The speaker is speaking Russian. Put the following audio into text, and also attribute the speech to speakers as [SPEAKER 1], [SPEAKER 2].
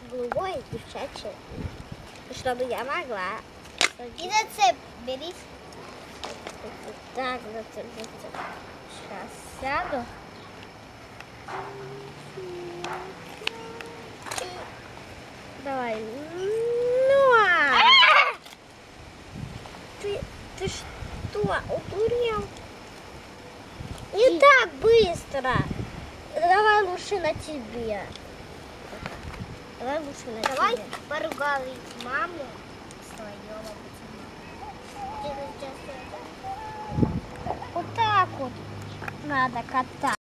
[SPEAKER 1] голубое девчачье. Чтобы я могла.
[SPEAKER 2] И зацеп бери.
[SPEAKER 1] Так, зацеп. Сейчас сяду. Давай. Ну! Ты что, удурел? Не так быстро. Давай лучше на тебе. Давай лучше на тебе.
[SPEAKER 2] Давай поругай маму свою.
[SPEAKER 1] Вот так вот надо катать.